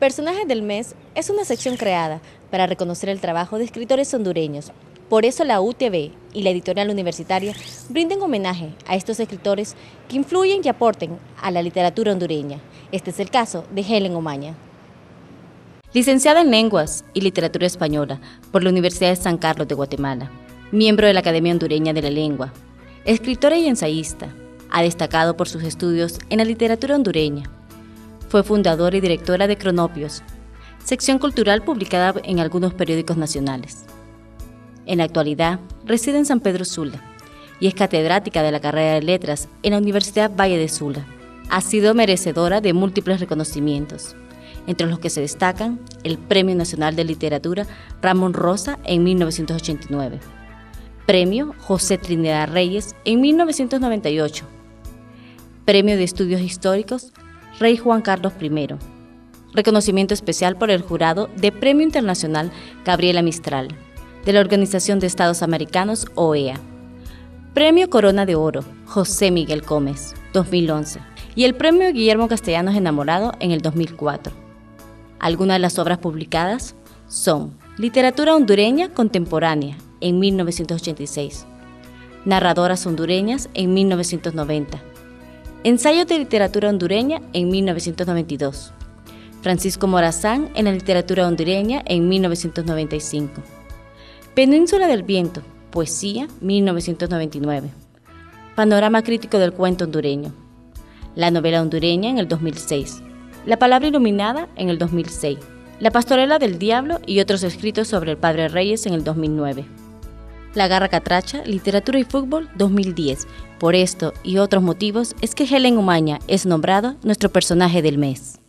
Personajes del Mes es una sección creada para reconocer el trabajo de escritores hondureños. Por eso la UTV y la editorial universitaria brinden homenaje a estos escritores que influyen y aporten a la literatura hondureña. Este es el caso de Helen Omaña. Licenciada en Lenguas y Literatura Española por la Universidad de San Carlos de Guatemala, miembro de la Academia Hondureña de la Lengua, escritora y ensayista, ha destacado por sus estudios en la literatura hondureña. Fue fundadora y directora de Cronopios, sección cultural publicada en algunos periódicos nacionales. En la actualidad, reside en San Pedro Sula y es catedrática de la carrera de Letras en la Universidad Valle de Sula. Ha sido merecedora de múltiples reconocimientos, entre los que se destacan el Premio Nacional de Literatura Ramón Rosa en 1989, Premio José Trinidad Reyes en 1998, Premio de Estudios Históricos Rey Juan Carlos I, reconocimiento especial por el jurado de Premio Internacional Gabriela Mistral, de la Organización de Estados Americanos OEA, Premio Corona de Oro José Miguel Gómez, 2011, y el Premio Guillermo Castellanos Enamorado en el 2004. Algunas de las obras publicadas son Literatura hondureña contemporánea en 1986, Narradoras hondureñas en 1990, Ensayos de literatura hondureña en 1992, Francisco Morazán en la literatura hondureña en 1995, Península del Viento, poesía, 1999, Panorama crítico del cuento hondureño, La novela hondureña en el 2006, La palabra iluminada en el 2006, La pastorela del diablo y otros escritos sobre el padre Reyes en el 2009. La garra catracha, literatura y fútbol 2010. Por esto y otros motivos es que Helen Omaña es nombrado nuestro personaje del mes.